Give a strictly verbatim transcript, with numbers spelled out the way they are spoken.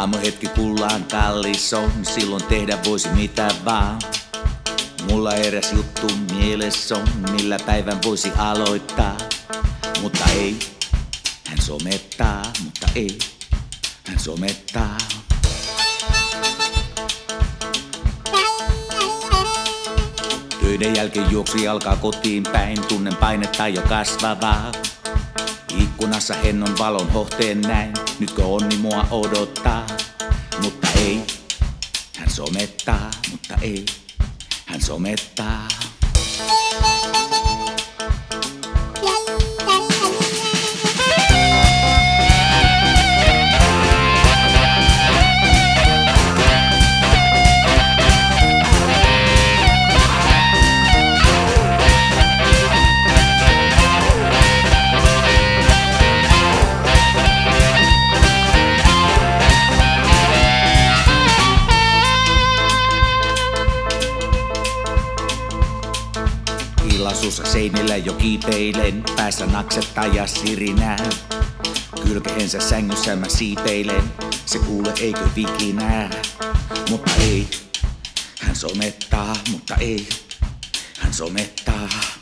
Aamuhetki kullaan kallis on, silloin tehdä voisi mitä vaan. Mulla eräs juttu mielessä on, millä päivän voisi aloittaa. Mutta ei, hän somettaa, mutta ei, hän somettaa. Töiden jälkeen juoksu jalkaa kotiin päin, tunnen painetta jo kasvavaa. Ikkunassa hennon valon hohteen näin, nytkö onni mua odottaa. Mutta ei, hän somettaa, mutta ei, hän somettaa. Illasussa seinillä jo kiipeilen, päässä naksettaa ja sirinää. Kylkehensä sängyssä mä siipeilen, se kuule eikö vikinää. Mutta ei, hän somettaa, mutta ei, hän somettaa.